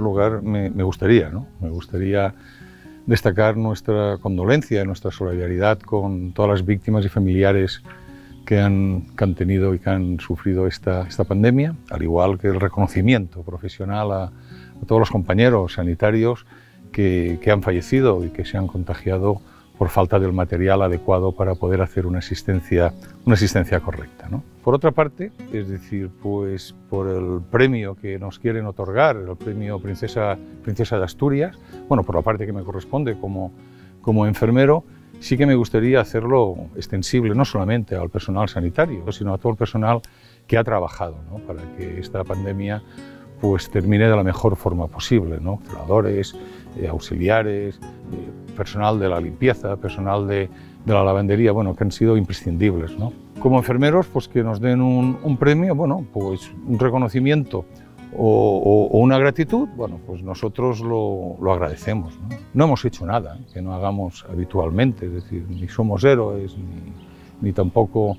lugar, me gustaría destacar nuestra condolencia, nuestra solidaridad con todas las víctimas y familiares que han tenido y que han sufrido esta pandemia, al igual que el reconocimiento profesional a todos los compañeros sanitarios que han fallecido y que se han contagiado por falta del material adecuado para poder hacer una asistencia correcta, ¿no? Por otra parte, es decir, pues por el premio que nos quieren otorgar, el premio Princesa de Asturias, bueno, por la parte que me corresponde como enfermero, sí que me gustaría hacerlo extensible no solamente al personal sanitario, sino a todo el personal que ha trabajado, ¿no?, para que esta pandemia pues termine de la mejor forma posible, ¿no? Celadores, auxiliares, personal de la limpieza, personal de la lavandería, bueno, que han sido imprescindibles, ¿no? Como enfermeros, pues que nos den un premio, bueno, pues un reconocimiento o una gratitud, bueno, pues nosotros lo agradecemos, ¿no? No hemos hecho nada que no hagamos habitualmente, es decir, ni somos héroes, ni tampoco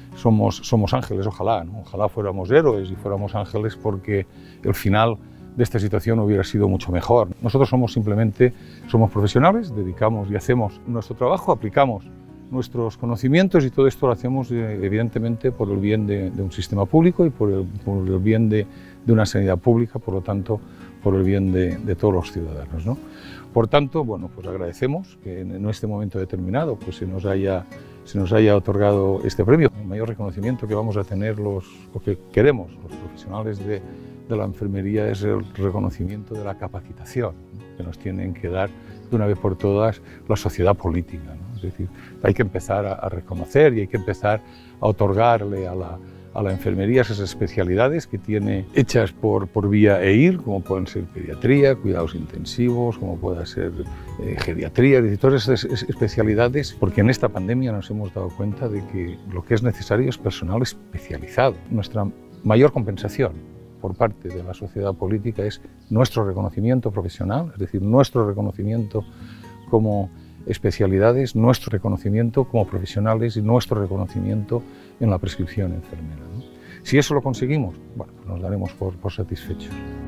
somos ángeles, ojalá, ¿no? Ojalá fuéramos héroes y fuéramos ángeles, porque el final de esta situación hubiera sido mucho mejor. Nosotros somos profesionales, dedicamos y hacemos nuestro trabajo, aplicamos nuestros conocimientos y todo esto lo hacemos evidentemente por el bien de un sistema público y por el bien de una sanidad pública, por lo tanto por el bien de todos los ciudadanos, ¿no? Por tanto, bueno, pues agradecemos que en este momento determinado pues se nos haya otorgado este premio. El mayor reconocimiento que vamos a tener o que queremos los profesionales de la enfermería es el reconocimiento de la capacitación, ¿no?, que nos tienen que dar de una vez por todas la sociedad política, ¿no? Es decir, hay que empezar a reconocer y hay que empezar a otorgarle a la enfermería esas especialidades que tiene hechas por vía EIR, como pueden ser pediatría, cuidados intensivos, como pueda ser geriatría, es decir, todas esas especialidades, porque en esta pandemia nos hemos dado cuenta de que lo que es necesario es personal especializado. Nuestra mayor compensación por parte de la sociedad política es nuestro reconocimiento profesional, es decir, nuestro reconocimiento como especialidades, nuestro reconocimiento como profesionales y nuestro reconocimiento en la prescripción enfermera, ¿no? Si eso lo conseguimos, bueno, pues nos daremos por satisfechos.